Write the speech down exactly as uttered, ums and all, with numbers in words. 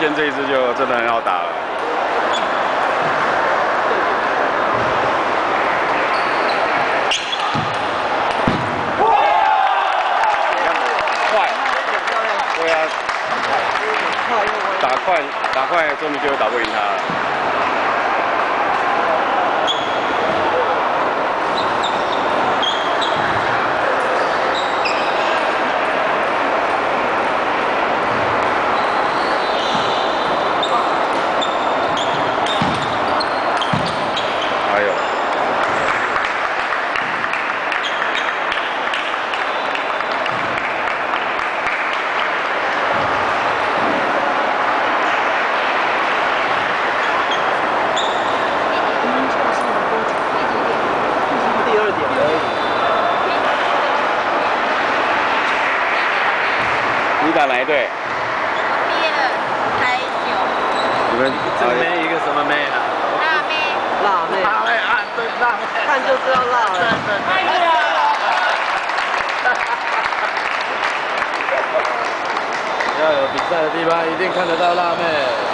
边这一支就真的很好打了。快，对啊，打快打快，终于就打不赢他了。 你打哪一队？ 第二台球。 你们这妹一个什么妹啊？ 辣妹。 辣妹。辣妹啊，对，辣妹。看就知道辣了。哎呀！要有比赛的地方，一定看得到辣妹。